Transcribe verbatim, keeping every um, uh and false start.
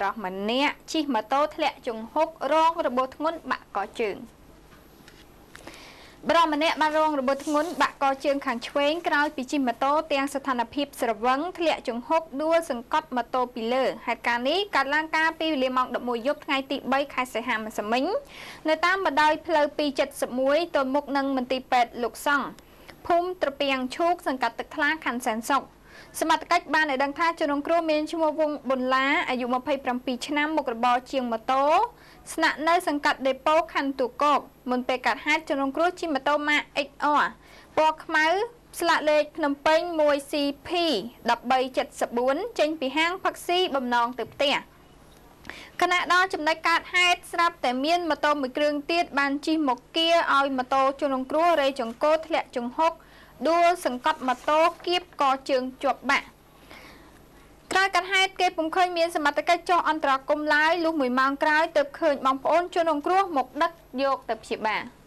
រោះម្នាក់ជិះម៉ូតូធ្លាក់ជង្ហុករងរបួសធ្ងន់បាក់កជើងបរិម្នាក់បានរងរបួសធ្ងន់បាក់កជើងខាងឆ្វេងក្រោយពីជិះម៉ូតូទាំងស្ថានភាពស្រវឹងធ្លាក់ជង្ហុកដួលសង្កត់ម៉ូតូពីលើហេតុការណ៍នេះកើតឡើងកាលពីវេលាម៉ោងដប់មួយយប់ថ្ងៃទីបីខែសីហាម្សិលមិញនៅតាមបណ្ដោយផ្លូវពីរจ็ดសិបមួយទៅមុខនឹងមន្ទីរពេទ្យលោកសង្ឃភូមិត្រពាំងឈូកសង្កាត់ទឹកថ្លាខណ្ឌសែនសុខសមត្ថកិច្ចបានឲ្យដឹងថាជនរងគ្រោះមានឈ្មោះវងប៊ុនឡាអាយុម្ភៃប្រាំពីរឆ្នាំមុខរបរជាងម៉ូតូស្នាក់នៅសង្កាត់ដេប៉ូខណ្ឌទូកកមុនពេលកើតហេតុជនរងគ្រោះជិះម៉ូតូម៉ាក เอ็กซ์ អារ ពណ៌ខ្មៅស្លាកលេខភ្នំពេញ មួយ ซี พี một baเจ็ด四ចេញពីហាងផឹកស៊ីបំណងទៅផ្ទះខណៈដល់ចំណុចកើតហេតុស្រាប់តែមានម៉ូតូមួយគ្រឿងទៀតបានជិះមកគៀឲ្យម៉ូតូជនរងគ្រោះរេចង្គោធ្លាក់ជង្ហុកដួលសង្កត់ម៉ូតូគៀបកជើងជាប់បាក់ក្រោយកើតហេតុគេពុំឃើញមានសមត្ថកិច្ចចុះអន្តរាគមន៍ឡើយលុះមួយម៉ោងក្រោយទើបឃើញបងប្អូនជនរងគ្រោះមកដឹកយកទៅព្យាបាល